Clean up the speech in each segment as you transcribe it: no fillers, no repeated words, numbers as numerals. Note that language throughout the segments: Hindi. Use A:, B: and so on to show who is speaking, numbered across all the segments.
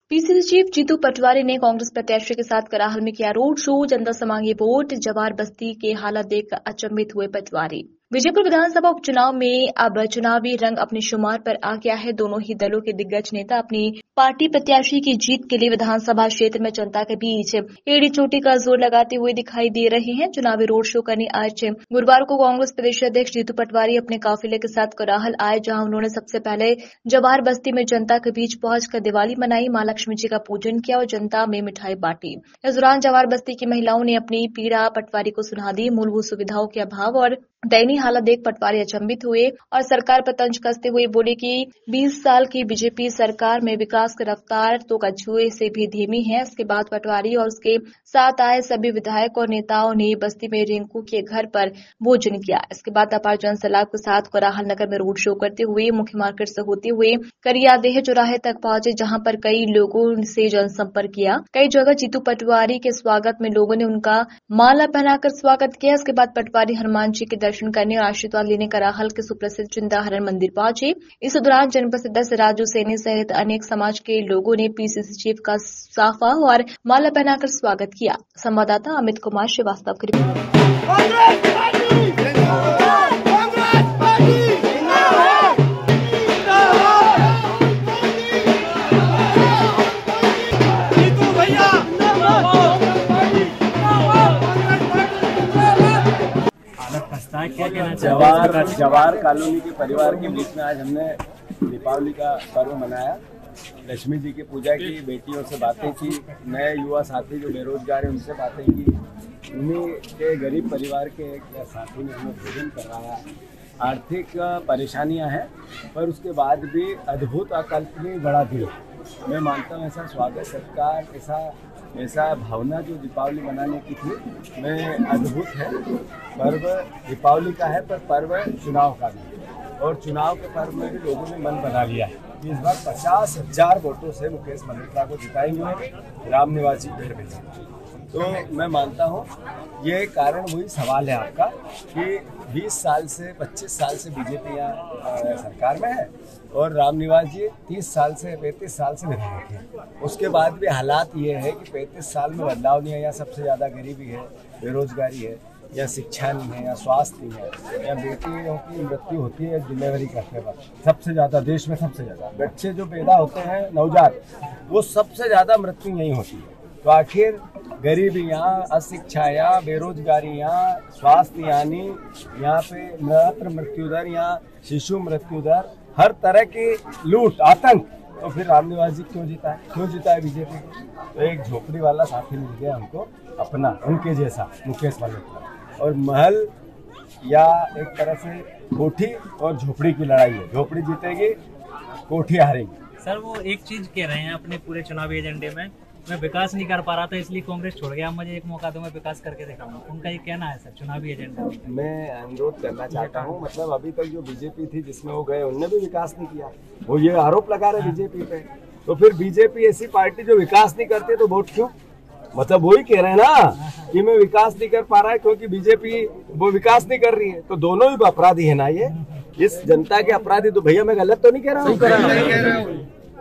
A: पीसीसी चीफ जीतू पटवारी ने कांग्रेस प्रत्याशी के साथ कराहल में किया रोड शो। जनता से मांगी वोट। जवार बस्ती के हालात देखकर अचंभित हुए पटवारी। विजयपुर विधानसभा उपचुनाव में अब चुनावी रंग अपने शुमार पर आ गया है। दोनों ही दलों के दिग्गज नेता अपनी पार्टी प्रत्याशी की जीत के लिए विधानसभा क्षेत्र में जनता के बीच एड़ी चोटी का जोर लगाते हुए दिखाई दे रहे हैं। चुनावी रोड शो करने आज गुरुवार को कांग्रेस प्रदेश अध्यक्ष जीतू पटवारी अपने काफिले के साथ कराहल आए, जहां उन्होंने सबसे पहले जवार बस्ती में जनता के बीच पहुंचकर दिवाली मनाई, मां लक्ष्मी जी का पूजन किया और जनता में मिठाई बांटी। इस दौरान जवार बस्ती की महिलाओं ने अपनी पीड़ा पटवारी को सुना दी। मूलभूत सुविधाओं के अभाव और दयनीय हालत देख पटवारी अचंभित हुए और सरकार पर तंज कसते हुए बोले कि 20 साल की बीजेपी सरकार में विकास की रफ्तार तो कछुए से भी धीमी है। इसके बाद पटवारी और उसके साथ आए सभी विधायक और नेताओं ने बस्ती में रिंकू के घर पर भोजन किया। इसके बाद अपार जनसैलाब के साथ कोलाहल नगर में रोड शो करते हुए मुख्य मार्केट से होते हुए करियादेह चौराहे तक पहुंचे, जहां पर कई लोगों से जनसंपर्क किया। कई जगह जीतू पटवारी के स्वागत में लोगों ने उनका माला पहनाकर स्वागत किया। इसके बाद पटवारी हनुमान जी के दर्शन करने और आशीर्वाद लेने कराहल के सुप्रसिद्ध चिंताहरण मंदिर पहुंचे। इस दौरान जनपद सदस्य राजू सैनी सहित अनेक समाज के लोगों ने पीसीसी चीफ का साफा और माला पहनाकर स्वागत किया। संवाददाता अमित कुमार श्रीवास्तव की रिपोर्ट।
B: जवार कॉलोनी के परिवार के बीच में आज हमने दीपावली का पर्व मनाया। लक्ष्मी जी की पूजा की, बेटियों से बातें की, नए युवा साथी जो बेरोजगार हैं उनसे बातें की। उन्हीं के गरीब परिवार के एक साथी ने हमें भोजन कराया। आर्थिक परेशानियां हैं पर उसके बाद भी अद्भुत अकल्पनीय बड़ा दिल। मैं मानता हूँ ऐसा स्वागत सत्कार ऐसा भावना जो दीपावली मनाने की थी मैं अद्भुत है। पर्व दीपावली का है पर पर्व चुनाव का भी है और चुनाव के पर्व में भी लोगों ने मन बना लिया है कि इस बार 50,000 वोटों से मुकेश मल्होत्रा को जिताएंगे, राम निवासी घर भेजेंगे। तो मैं मानता हूँ ये कारण वही सवाल है आपका कि 20 साल से 25 साल से बीजेपी यहाँ सरकार में है और राम निवास जी 30 साल से 35 साल से विधायक हैं। उसके बाद भी हालात ये है कि 35 साल में बदलाव नहीं है। यहाँ सबसे ज़्यादा गरीबी है, बेरोजगारी है, या शिक्षा नहीं है, या स्वास्थ्य नहीं है, या बेटियों की मृत्यु होती है डिलीवरी करते वक्त सबसे ज़्यादा, देश में सबसे ज़्यादा बच्चे जो पैदा होते हैं नवजात, वो सबसे ज़्यादा मृत्यु यहीं होती है। तो आखिर गरीबियाँ, अशिक्षायाँ, बेरोजगारियाँ, स्वास्थ्य यानी यहाँ पे मातृ मृत्यु दर या शिशु मृत्यु दर, हर तरह की लूट, आतंक, तो फिर राम निवास जी क्यों जीता है बीजेपी को? तो एक झोपड़ी वाला साथी मिल गया हमको अपना, उनके जैसा मुकेश मल्होत्रा। और महल या एक तरह से कोठी और झोपड़ी की लड़ाई है। झोपड़ी जीतेगी, कोठी हारेगी।
C: सर वो एक चीज कह रहे हैं अपने पूरे चुनावी एजेंडे में, मैं विकास नहीं कर पा रहा था इसलिए कांग्रेस छोड़ गया, मुझे एक मौका दो मैं विकास करके दिखाऊंगा। उनका ये कहना है सर चुनावी एजेंडा।
B: मैं अनुरोध करना चाहता हूँ, मतलब अभी तक जो बीजेपी थी जिसमें वो गए उनने भी विकास नहीं किया। वो ये आरोप लगा रहे बीजेपी पे, तो फिर बीजेपी ऐसी पार्टी जो विकास नहीं करती तो वोट क्यों? मतलब वही कह रहे हैं ना कि मैं विकास नहीं कर पा रहा है क्योंकि बीजेपी वो विकास नहीं कर रही है। तो दोनों ही अपराधी है ना, ये इस जनता के अपराधी। तो भैया मैं गलत तो नहीं कह रहा हूँ?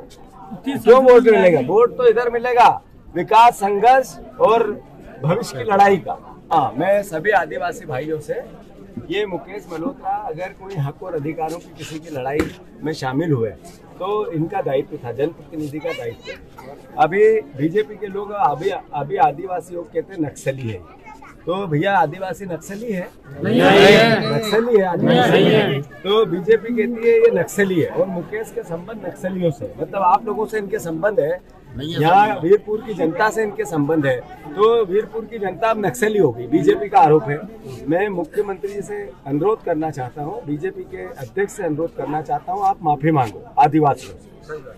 B: क्यों वोट मिलेगा? वोट तो इधर मिलेगा विकास, संघर्ष और भविष्य की लड़ाई का। हाँ, मैं सभी आदिवासी भाइयों से, ये मुकेश मल्होत्रा अगर कोई हक और अधिकारों की किसी की लड़ाई में शामिल हुए तो इनका दायित्व था, जनप्रतिनिधि का दायित्व। अभी बीजेपी के लोग अभी आदिवासी लोग कहते हैं नक्सली है। तो भैया आदिवासी नक्सली है? नहीं है। नक्सली है आदिवासी? तो बीजेपी कहती है ये नक्सली है और मुकेश के संबंध नक्सलियों से, मतलब आप लोगों से इनके संबंध है, यहाँ वीरपुर की जनता से इनके संबंध है। तो वीरपुर की जनता अब नक्सली हो गई, बीजेपी का आरोप है। मैं मुख्यमंत्री जी से अनुरोध करना चाहता हूँ, बीजेपी के अध्यक्ष से अनुरोध करना चाहता हूँ, आप माफी मांगो आदिवासियों से।